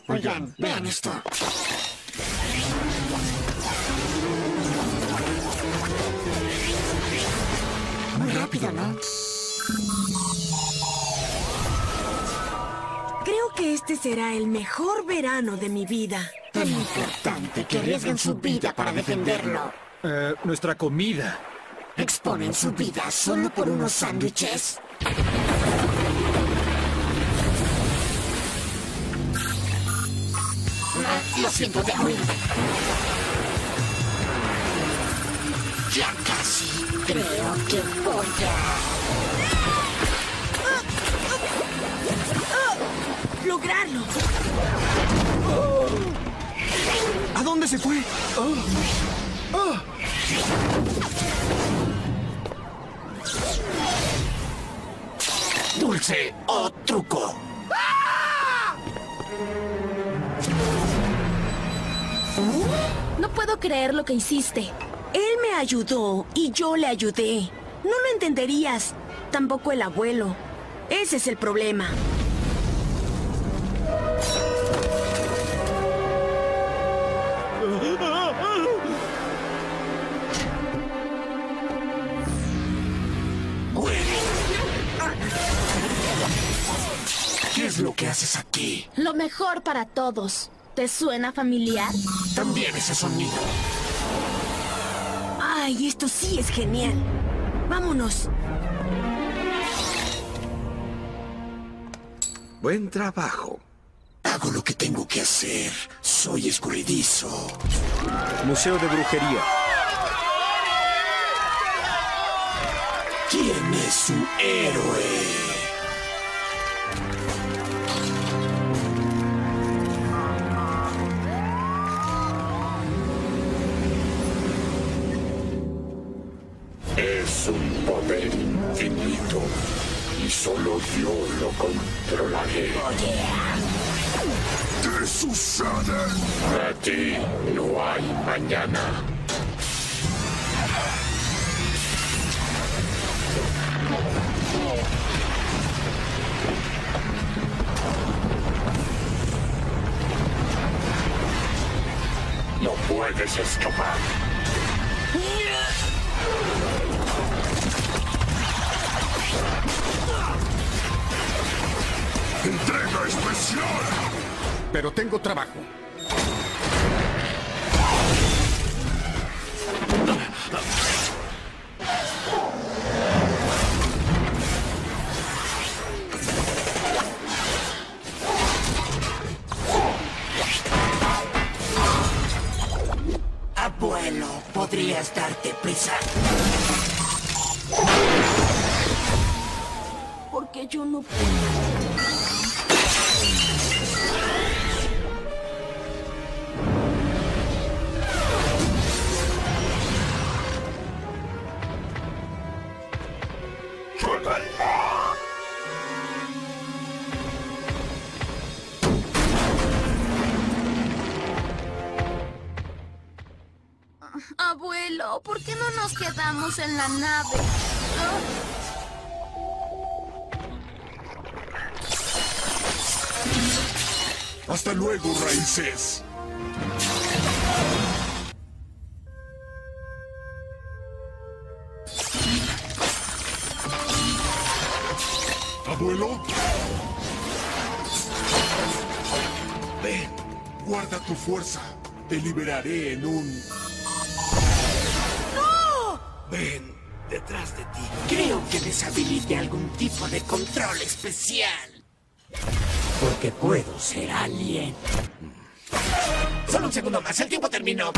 Oigan, vean esto. Muy rápido, ¿no? Creo que este será el mejor verano de mi vida. Tan importante que arriesgan su vida para defenderlo. Nuestra comida. Exponen su vida solo por unos sándwiches. Lo siento, de abril. Ya casi. Creo que voy a... ¡Lograrlo! ¿A dónde se fue? Dulce o truco. No puedo creer lo que hiciste. Él me ayudó y yo le ayudé. No lo entenderías. Tampoco el abuelo. Ese es el problema. ¿Qué es lo que haces aquí? Lo mejor para todos. ¿Te suena familiar? También ese sonido. Ay, esto sí es genial. Vámonos. Buen trabajo. Hago lo que tengo que hacer. Soy escurridizo. Museo de Brujería. ¿Quién es su héroe? Es un poder infinito y solo yo lo controlaré. ¿Qué sucede? Para ti no hay mañana. No puedes escapar. ¡Entrega especial! Pero tengo trabajo. Abuelo, ¿podrías darte prisa? Porque yo no puedo. Abuelo, ¿por qué no nos quedamos en la nave? Hasta luego, raíces. ¿Abuelo? Ven, guarda tu fuerza. Te liberaré en un... ¡No! Ven, detrás de ti. Creo que deshabilite algún tipo de control especial. Porque puedo ser alien. Solo un segundo más, el tiempo terminó.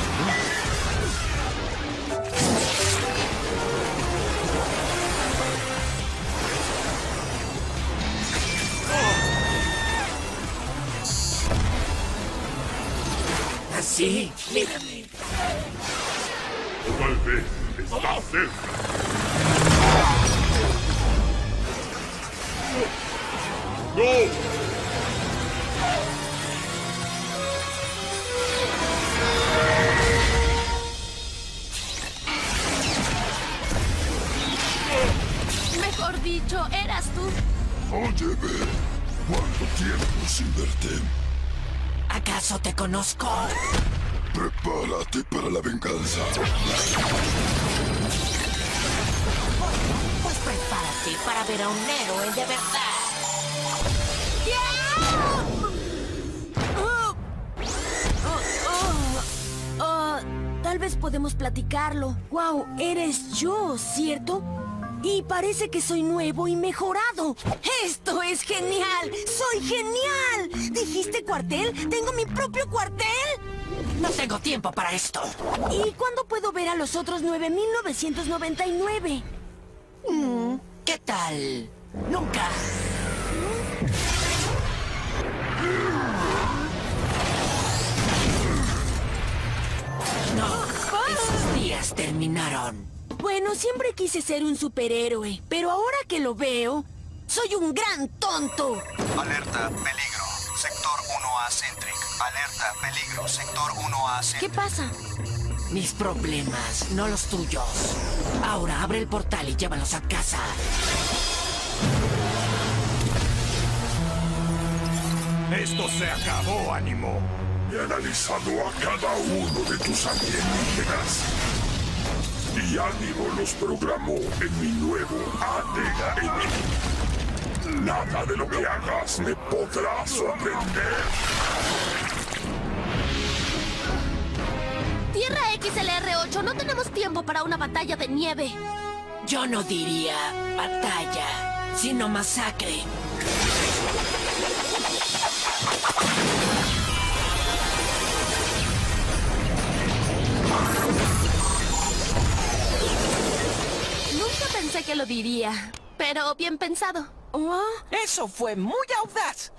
Así, mírame. Tal vez está cerca. ¡No! Mejor dicho, eras tú. Óyeme, ¿cuánto tiempo sin verte? ¿Acaso te conozco? Prepárate para la venganza. Pues prepárate para ver a un héroe de verdad. Tal vez podemos platicarlo. Wow, eres yo, ¿cierto? Y parece que soy nuevo y mejorado. ¡Esto es genial! ¡Soy genial! ¿Dijiste cuartel? ¿Tengo mi propio cuartel? No tengo tiempo para esto. ¿Y cuándo puedo ver a los otros 9,999? ¿Qué tal? Nunca. No, esos días terminaron. Bueno, siempre quise ser un superhéroe, pero ahora que lo veo, soy un gran tonto. Alerta, peligro. Sector 1A Centric. Alerta, peligro. Sector 1A Centric. ¿Qué pasa? Mis problemas, no los tuyos. Ahora abre el portal y llévalos a casa. Esto se acabó, Ánimo. He analizado a cada uno de tus alienígenas. Y Ánimo los programó en mi nuevo ADN. Nada de lo que hagas me podrá sorprender. Tierra XLR8, no tenemos tiempo para una batalla de nieve. Yo no diría batalla, sino masacre. Nunca pensé que lo diría, pero bien pensado. ¿Oh? Eso fue muy audaz.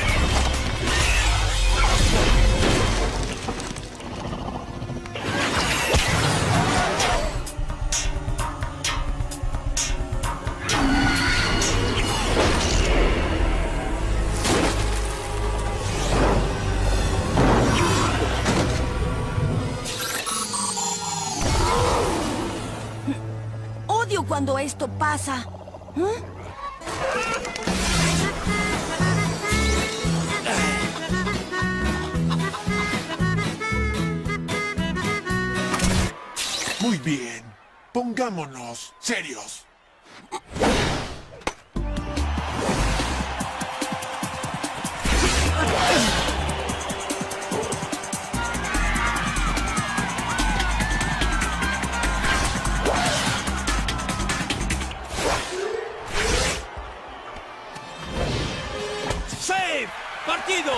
Odio cuando esto pasa. Muy bien. Pongámonos serios. ¡Save! ¡Partido!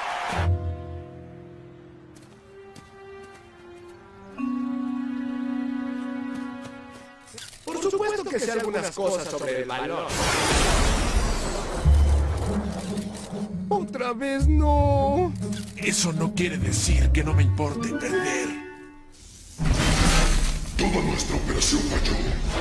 Por supuesto que sé algunas cosas sobre el balón. ¡Otra vez no! Eso no quiere decir que no me importe perder. Toda nuestra operación falló.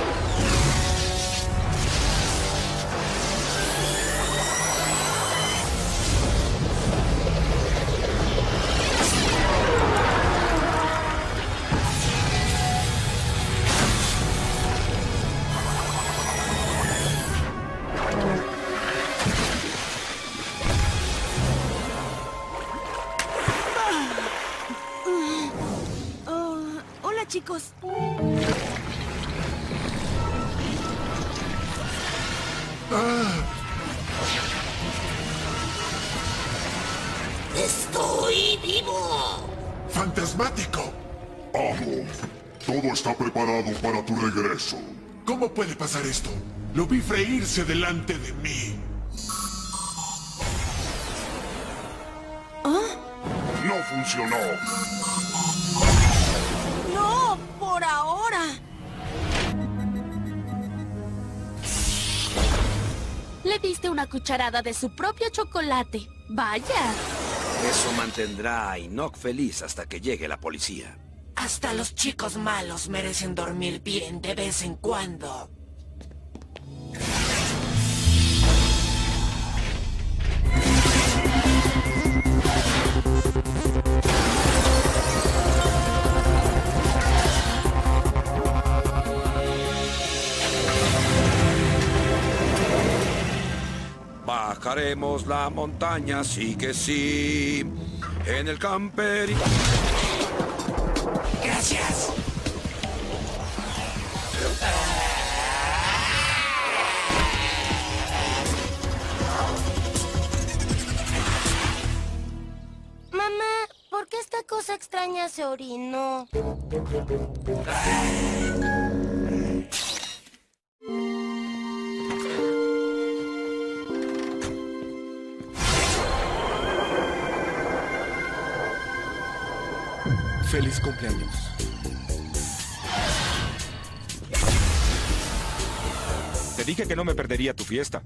Hola, chicos. ¡Estoy vivo! ¡Fantasmático! Amo. Todo está preparado para tu regreso. ¿Cómo puede pasar esto? Lo vi freírse delante de mí. No funcionó. No, por ahora. Le diste una cucharada de su propio chocolate. Vaya. Eso mantendrá a Enoch feliz hasta que llegue la policía. Hasta los chicos malos merecen dormir bien de vez en cuando. Baja Cruzaremos la montaña, sí que sí. En el camper. Gracias. Mamá, ¿por qué esta cosa extraña se orinó? Feliz cumpleaños. Te dije que no me perdería tu fiesta.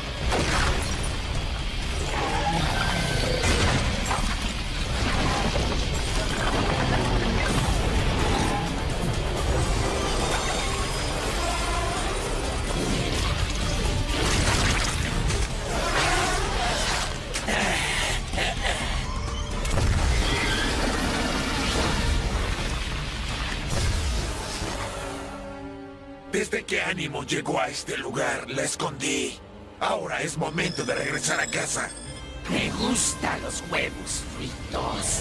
Desde que Ánimo llegó a este lugar, la escondí. Ahora es momento de regresar a casa. Me gustan los huevos fritos.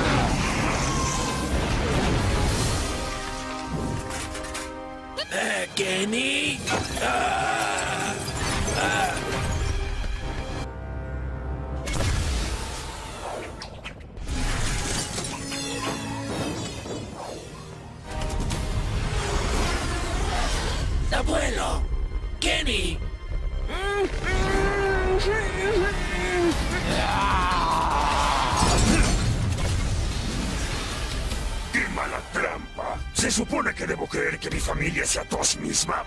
¿Kenny? ¡Abuelo! ¡Kenny! ¡Qué mala trampa! ¿Se supone que debo creer que mi familia sea tos misma?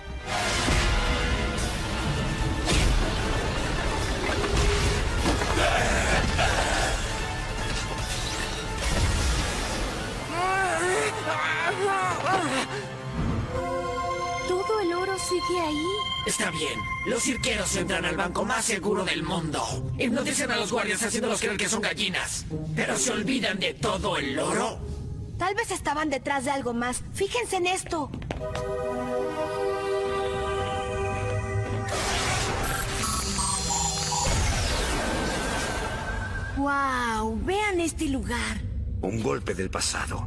¿Todo el oro sigue ahí? Está bien. Los cirqueros entran al banco más seguro del mundo. Hipnotizan a los guardias haciéndolos creer que son gallinas. Pero se olvidan de todo el oro. Tal vez estaban detrás de algo más. Fíjense en esto. ¡Wow! Vean este lugar. Un golpe del pasado.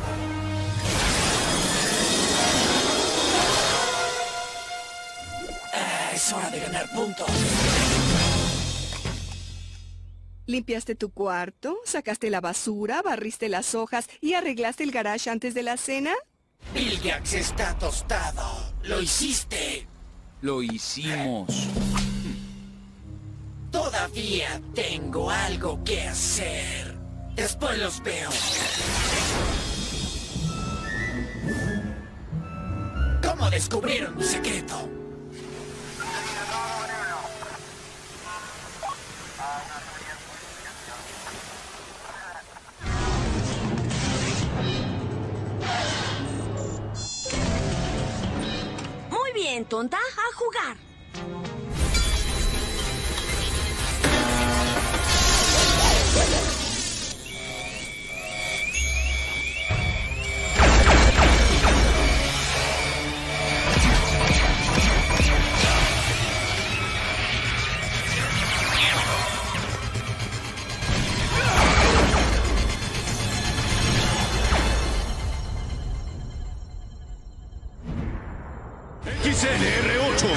Es hora de ganar puntos. ¿Limpiaste tu cuarto? ¿Sacaste la basura? ¿Barriste las hojas? ¿Y arreglaste el garage antes de la cena? Vilgax está tostado. ¿Lo hiciste? Lo hicimos. Todavía tengo algo que hacer. Después los veo. ¿Cómo descubrieron mi secreto? Muy bien, tonta. A jugar. XLR8.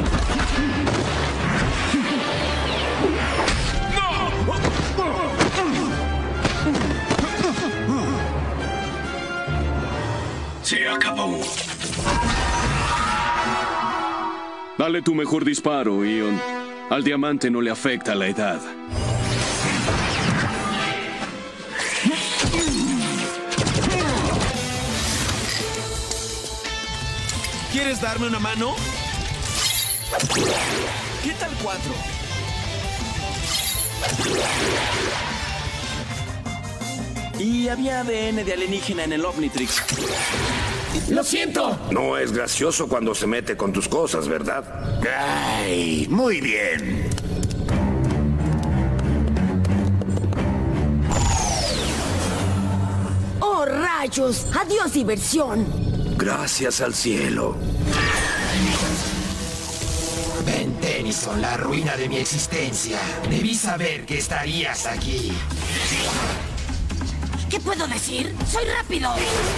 Se acabó. Dale tu mejor disparo, Ion. Al diamante no le afecta la edad. ¿Quieres darme una mano? ¿Qué tal 4? Y había ADN de alienígena en el Omnitrix. ¡Lo siento! No es gracioso cuando se mete con tus cosas, ¿verdad? ¡Ay! Muy bien. ¡Oh, rayos! ¡Adiós, diversión! Gracias al cielo. Vente, Tennyson, la ruina de mi existencia. Debí saber que estarías aquí. ¿Qué puedo decir? ¡Soy rápido!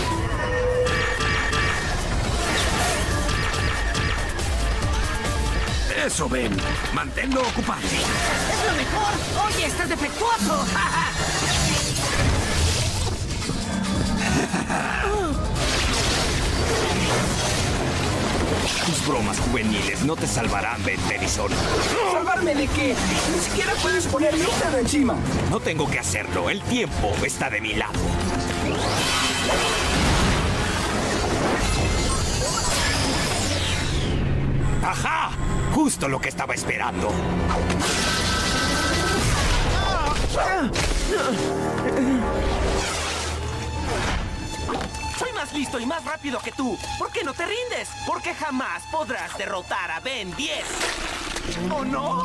Eso, Ben. Manténlo ocupado. ¡Es lo mejor! ¡Oye, estás defectuoso! Tus bromas juveniles no te salvarán, Ben Tennyson. ¿Salvarme de qué? Ni siquiera puedes poner líquido encima. No tengo que hacerlo. El tiempo está de mi lado. ¡Ajá! Justo lo que estaba esperando. Soy más listo y más rápido que tú. ¿Por qué no te rindes? Porque jamás podrás derrotar a Ben 10. ¿O no?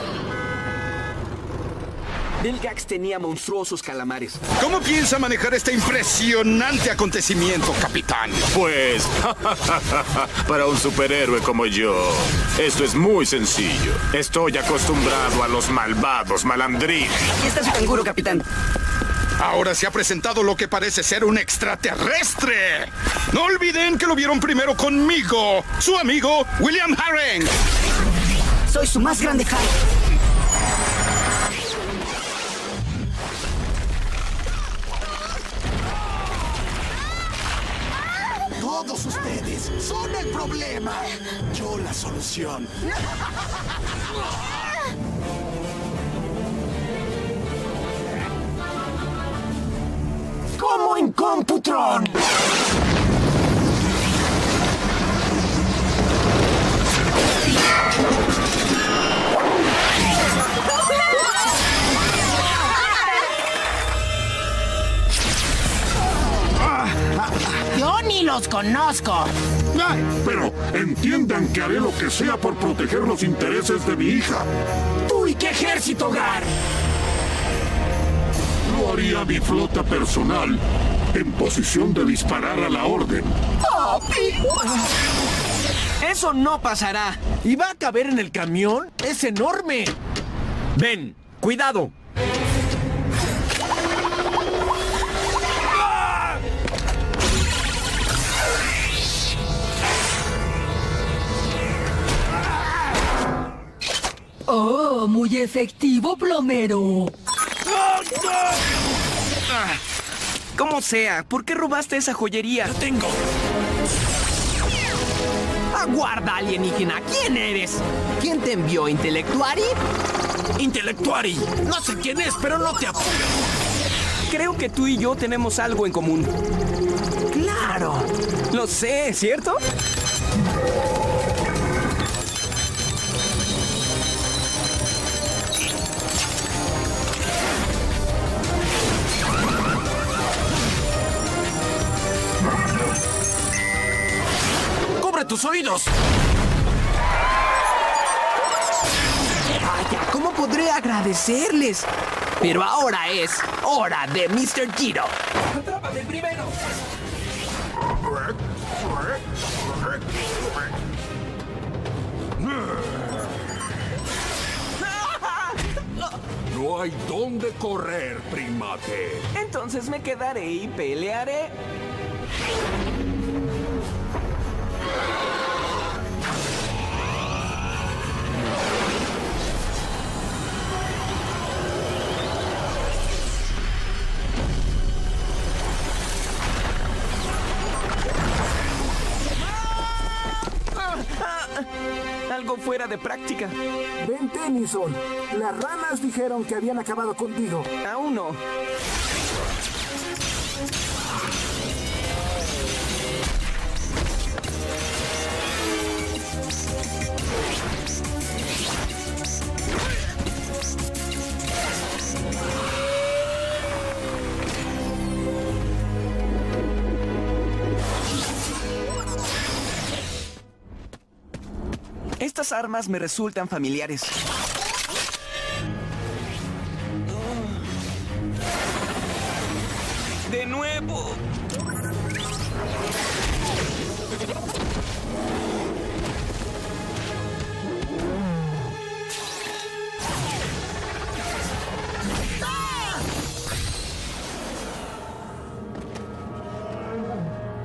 Vilgax tenía monstruosos calamares. ¿Cómo piensa manejar este impresionante acontecimiento, capitán? Pues, para un superhéroe como yo, esto es muy sencillo. Estoy acostumbrado a los malvados malandrines. Aquí está su canguro, capitán. Ahora se ha presentado lo que parece ser un extraterrestre. No olviden que lo vieron primero conmigo, su amigo William Harren. Soy su más grande fan. Todos ustedes son el problema. Yo la solución. ¡Como en Computron! Yo ni los conozco. Pero entiendan que haré lo que sea por proteger los intereses de mi hija. ¿Tú y qué ejército, Gar? Lo haría mi flota personal, en posición de disparar a la orden. Eso no pasará. ¿Y va a caber en el camión? ¡Es enorme! Ben, cuidado. ¡Oh, muy efectivo, plomero! Como sea, ¿por qué robaste esa joyería? ¡La tengo! ¡Aguarda, alienígena! ¿Quién eres? ¿Quién te envió, Intelectuari? ¡Intelectuari! No sé quién es, pero no te apures. Creo que tú y yo tenemos algo en común. ¡Claro! Lo sé, ¿cierto? tus oídos! Vaya, ¿cómo podré agradecerles? Pero ahora es hora de Mr. Giro. ¡Atrápate primero! No hay dónde correr, primate. Entonces me quedaré y pelearé. Algo fuera de práctica. Ben Tennyson, las ranas dijeron que habían acabado contigo. Aún no. Estas armas me resultan familiares. ¡De nuevo!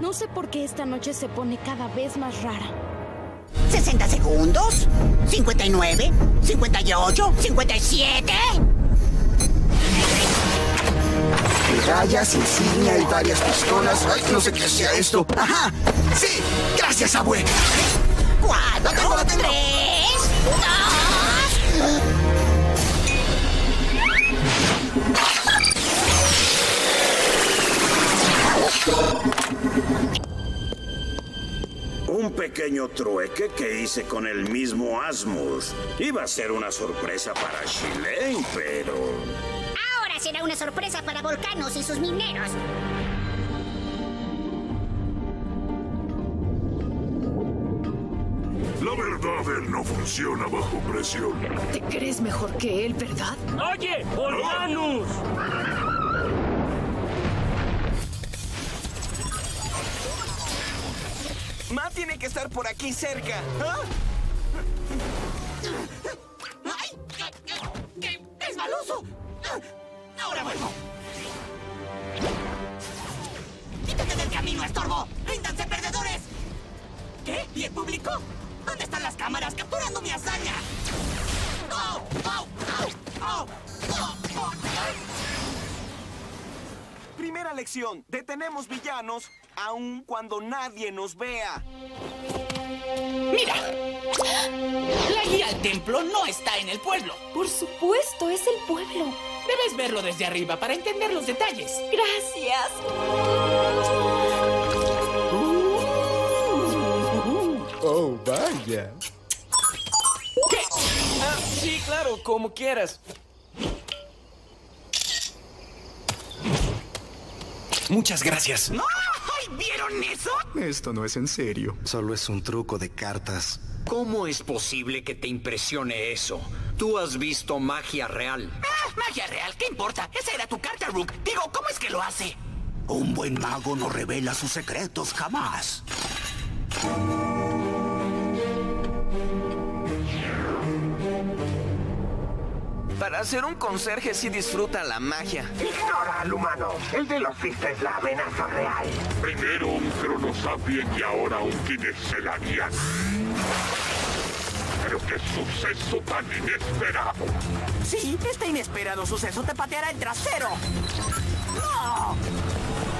No sé por qué esta noche se pone cada vez más rara. 60 segundos. 59, 58, 57. Medallas, insignia y varias pistolas. Ay, no sé qué sea esto. ¡Ajá! ¡Sí! ¡Gracias, abue! 4, 3, 2. Un pequeño trueque que hice con el mismo Asmus. Iba a ser una sorpresa para Shilane, pero... Ahora será una sorpresa para Volcanos y sus mineros. La verdad, él no funciona bajo presión. Te crees mejor que él, ¿verdad? ¡Oye, Volcanus! Ma tiene que estar por aquí cerca. ¿Ah? ¡Ay! ¡Qué resbaloso! ¡Ahora vuelvo! ¡Quítate del camino, estorbo! ¡Ríndanse, perdedores! ¿Qué? ¿Y el público? ¿Dónde están las cámaras capturando mi hazaña? ¡Oh! ¡Oh! ¡Oh! ¡Oh! ¡Oh! Primera lección. Detenemos villanos aun cuando nadie nos vea. ¡Mira! La guía al templo no está en el pueblo. Por supuesto, es el pueblo. Debes verlo desde arriba para entender los detalles. Gracias. Oh, vaya. ¿Qué? Ah, sí, claro, como quieras. Muchas gracias. ¡Ay! ¿Vieron eso? Esto no es en serio. Solo es un truco de cartas. ¿Cómo es posible que te impresione eso? Tú has visto magia real. ¿Magia real? ¿Qué importa? Esa era tu carta, Rook. Digo, ¿cómo es que lo hace? Un buen mago no revela sus secretos jamás. Para ser un conserje sí disfruta la magia. Ignora al humano. El de los Fist es la amenaza real. Primero un cronosapien y ahora un Kinexelanian. Pero qué suceso tan inesperado. Sí, este inesperado suceso te pateará el trasero. ¡No!